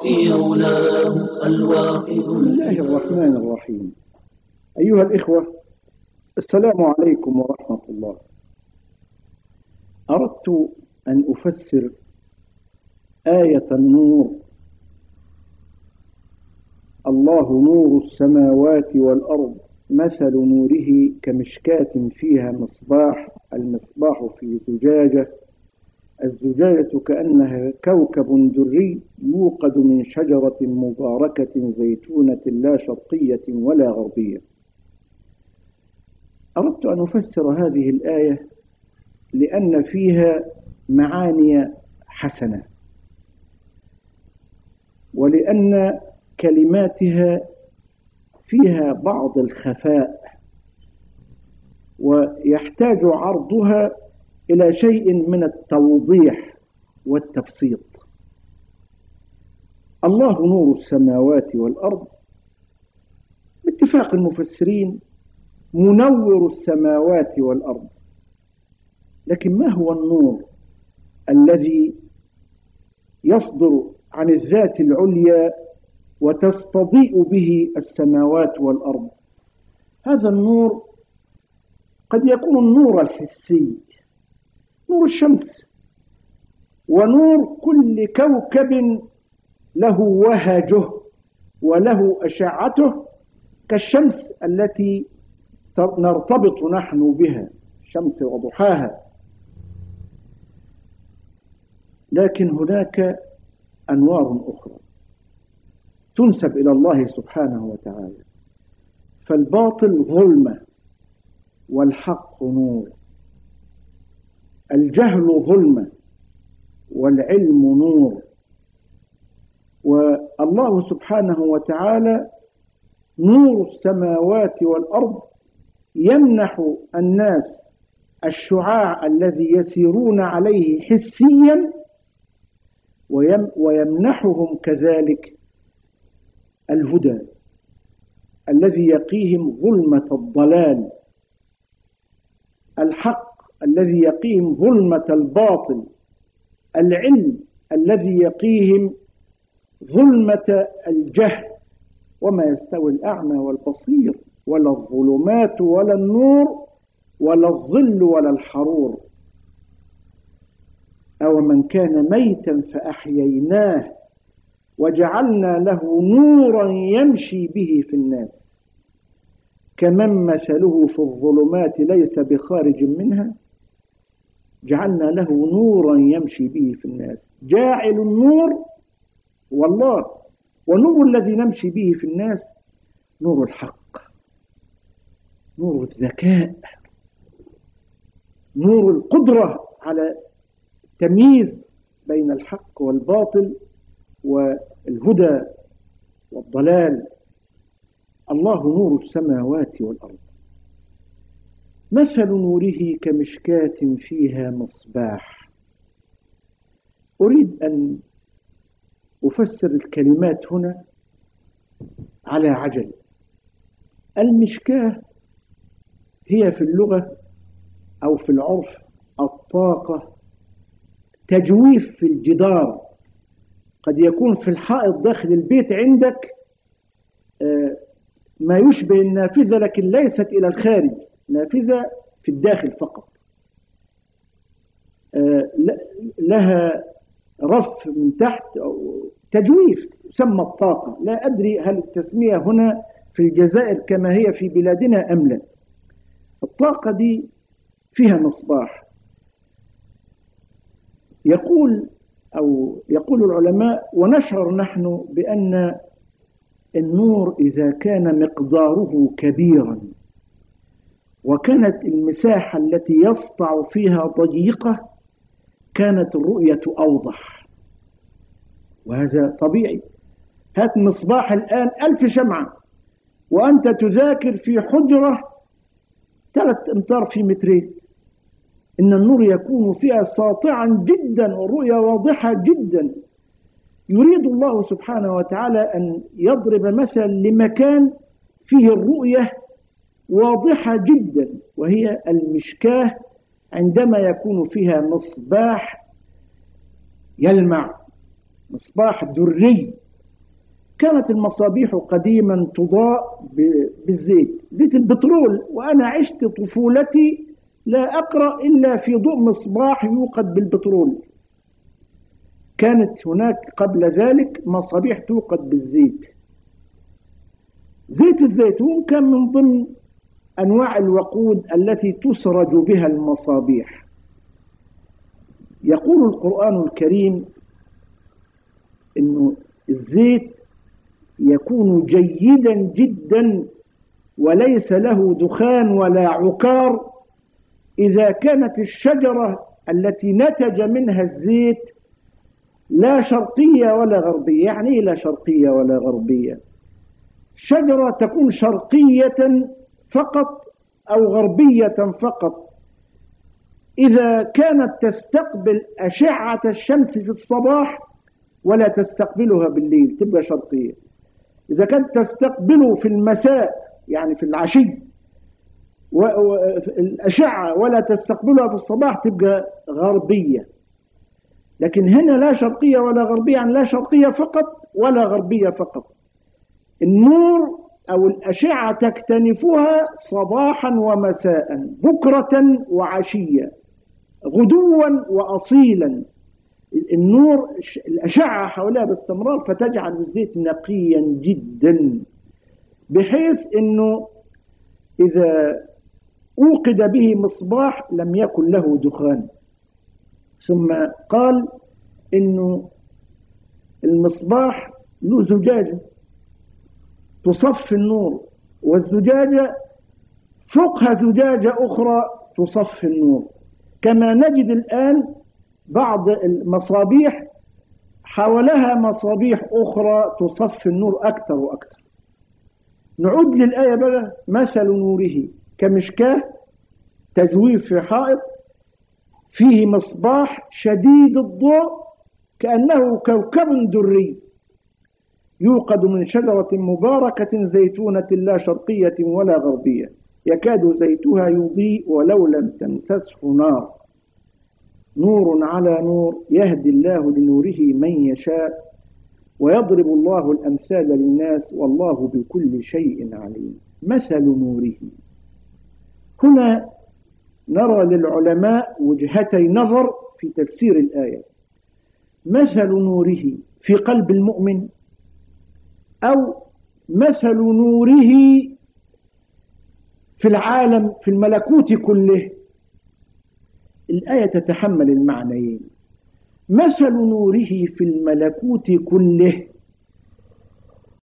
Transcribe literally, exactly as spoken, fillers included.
في علاه الواحد. بسم الله الرحمن الرحيم. أيها الإخوة، السلام عليكم ورحمة الله. أردت أن أفسر آية النور. الله نور السماوات والأرض مثل نوره كمشكاة فيها مصباح، المصباح في زجاجة، الزجاجة كأنها كوكب دري يوقد من شجرة مباركة زيتونة لا شرقية ولا غربية. أردت أن أفسر هذه الآية لأن فيها معاني حسنة، ولأن كلماتها فيها بعض الخفاء، ويحتاج عرضها إلى شيء من التوضيح والتبسيط. الله نور السماوات والأرض، باتفاق المفسرين منور السماوات والأرض، لكن ما هو النور الذي يصدر عن الذات العليا وتستضيء به السماوات والأرض؟ هذا النور قد يكون النور الحسي، نور الشمس، ونور كل كوكب له وهجه وله أشعته كالشمس التي نرتبط نحن بها، الشمس وضحاها. لكن هناك أنوار أخرى تنسب إلى الله سبحانه وتعالى، فالباطل ظلمة والحق نور، الجهل ظلمة والعلم نور. والله سبحانه وتعالى نور السماوات والأرض يمنح الناس الشعاع الذي يسيرون عليه حسيا، ويمنحهم كذلك الهدى الذي يقيهم ظلمة الضلال، الحق الذي يقيهم ظلمة الباطل، العلم الذي يقيهم ظلمة الجهل. وما يستوي الأعمى والبصير، ولا الظلمات ولا النور، ولا الظل ولا الحرور. أو من كان ميتا فأحييناه وجعلنا له نورا يمشي به في الناس كمن مثله في الظلمات ليس بخارج منها جعلنا له نورا يمشي به في الناس. جاعل النور والله، ونور الذي نمشي به في الناس نور الحق، نور الذكاء، نور القدرة على تمييز بين الحق والباطل والهدى والضلال. الله نور السماوات والأرض مثل نوره كمشكاة فيها مصباح. أريد أن أفسر الكلمات هنا على عجل. المشكاة هي في اللغة أو في العرف الطاقة، تجويف في الجدار. قد يكون في الحائط داخل البيت عندك ما يشبه النافذة، لكن ليست إلى الخارج، نافذة في الداخل فقط، لها رف من تحت، تجويف يسمى الطاقة. لا أدري هل التسمية هنا في الجزائر كما هي في بلادنا أم لا. الطاقة دي فيها مصباح. يقول أو يقول العلماء ونشعر نحن بأن النور إذا كان مقداره كبيرا وكانت المساحة التي يسطع فيها ضيقة كانت الرؤية أوضح، وهذا طبيعي. هات مصباح الآن ألف شمعة وأنت تذاكر في حجرة ثلاث أمتار في مترين، إن النور يكون فيها ساطعا جدا والرؤية واضحة جدا. يريد الله سبحانه وتعالى أن يضرب مثل لمكان فيه الرؤية واضحة جدا، وهي المشكاة عندما يكون فيها مصباح يلمع، مصباح دري كانت المصابيح قديما تضاء بالزيت، زيت البترول، وأنا عشت طفولتي لا أقرأ إلا في ضوء مصباح يوقد بالبترول. كانت هناك قبل ذلك مصابيح توقد بالزيت. زيت الزيتون كان من ضمن أنواع الوقود التي تسرج بها المصابيح. يقول القرآن الكريم إنه الزيت يكون جيدا جدا وليس له دخان ولا عكار إذا كانت الشجرة التي نتج منها الزيت لا شرقية ولا غربية. يعني إيه لا شرقية ولا غربية؟ شجرة تكون شرقية فقط أو غربية فقط إذا كانت تستقبل أشعة الشمس في الصباح ولا تستقبلها بالليل تبقى شرقية. إذا كانت تستقبله في المساء يعني في العشي والأشعة ولا تستقبلها في الصباح تبقى غربية. لكن هنا لا شرقية ولا غربية، يعني لا شرقية فقط ولا غربية فقط. النور أو الأشعة تكتنفها صباحا ومساء، بكرة وعشية، غدوا وأصيلا. النور الأشعة حولها باستمرار فتجعل الزيت نقيا جدا، بحيث أنه إذا أوقد به مصباح لم يكن له دخان. ثم قال إنه المصباح له زجاجة تصفي النور، والزجاجة فوقها زجاجة أخرى تصفي النور. كما نجد الآن بعض المصابيح حولها مصابيح أخرى تصفي النور أكثر وأكثر. نعود للآية بقى: مثل نوره كمشكاة تجويف في حائط فيه مصباح شديد الضوء كأنه كوكب دري يوقد من شجرة مباركة زيتونة لا شرقية ولا غربية يكاد زيتها يضيء ولو لم تمسسه نار نور على نور يهدي الله لنوره من يشاء ويضرب الله الأمثال للناس والله بكل شيء عليم. مثل نوره، هنا نرى للعلماء وجهتي نظر في تفسير الآية. مثل نوره في قلب المؤمن، أو مثل نوره في العالم في الملكوت كله. الآية تتحمل المعنيين. مثل نوره في الملكوت كله